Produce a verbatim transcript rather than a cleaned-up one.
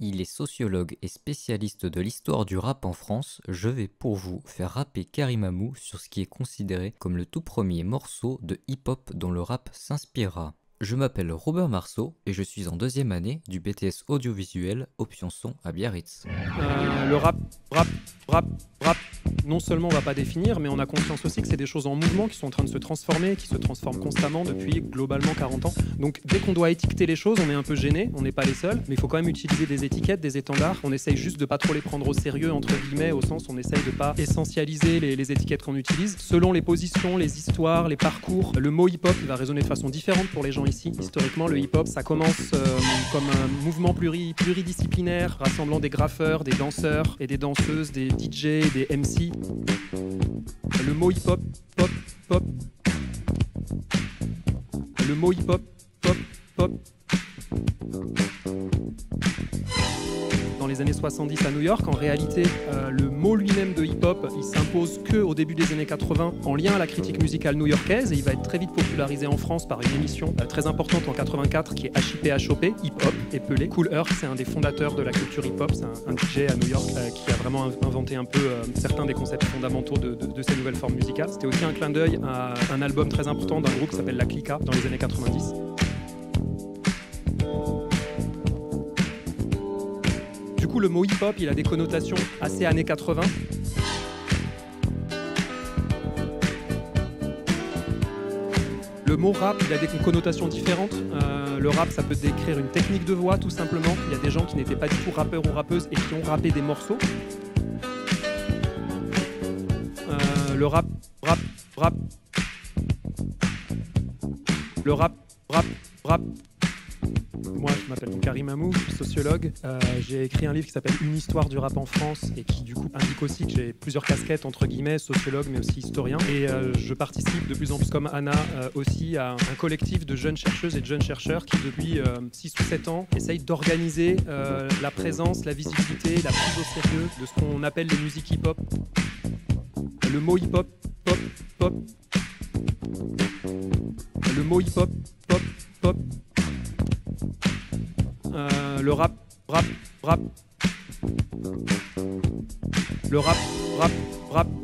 Il est sociologue et spécialiste de l'histoire du rap en France. Je vais pour vous faire rapper Karim Amou sur ce qui est considéré comme le tout premier morceau de hip-hop dont le rap s'inspirera. Je m'appelle Robert Marceau et je suis en deuxième année du B T S audiovisuel option son à Biarritz. Euh, le rap, rap, rap, rap, non seulement on va pas définir, mais on a conscience aussi que c'est des choses en mouvement qui sont en train de se transformer, qui se transforment constamment depuis globalement quarante ans. Donc dès qu'on doit étiqueter les choses, on est un peu gêné, on n'est pas les seuls, mais il faut quand même utiliser des étiquettes, des étendards. On essaye juste de pas trop les prendre au sérieux, entre guillemets, au sens où on essaye de pas essentialiser les, les étiquettes qu'on utilise. Selon les positions, les histoires, les parcours, le mot hip-hop il va résonner de façon différente pour les gens ici. Historiquement, le hip-hop, ça commence euh, comme un mouvement pluri, pluridisciplinaire, rassemblant des graffeurs, des danseurs et des danseuses, des D J, des M C. Le mot hip-hop, pop, pop. Le mot hip-hop, pop, pop. Dans les années soixante-dix à New York, en réalité, euh, le mot lui-même de hip-hop, il s'impose que au début des années quatre-vingts en lien à la critique musicale new-yorkaise et il va être très vite popularisé en France par une émission euh, très importante en quatre-vingt-quatre qui est H I P H O P, hip-hop épelé. Kool Herc, c'est un des fondateurs de la culture hip-hop, c'est un, un D J à New York euh, qui a vraiment inventé un peu euh, certains des concepts fondamentaux de, de, de ces nouvelles formes musicales. C'était aussi un clin d'œil à un album très important d'un groupe qui s'appelle La Clica dans les années quatre-vingt-dix. Du coup, le mot hip-hop, il a des connotations assez années quatre-vingts. Le mot rap, il a des connotations différentes. Euh, le rap, ça peut décrire une technique de voix, tout simplement. Il y a des gens qui n'étaient pas du tout rappeurs ou rappeuses et qui ont rappé des morceaux. Euh, le rap, rap, rap. Le rap, rap, rap. Moi, je m'appelle Karim Amou, je suis sociologue. Euh, j'ai écrit un livre qui s'appelle Une histoire du rap en France et qui, du coup, indique aussi que j'ai plusieurs casquettes, entre guillemets, sociologue, mais aussi historien. Et euh, je participe de plus en plus, comme Anna, euh, aussi à un collectif de jeunes chercheuses et de jeunes chercheurs qui, depuis euh, six ou sept ans, essayent d'organiser euh, la présence, la visibilité, la prise au sérieux de ce qu'on appelle les musiques hip-hop. Le mot hip-hop, pop, pop. Le mot hip-hop, pop, pop. Euh, le rap, rap, rap. Le rap, rap, rap.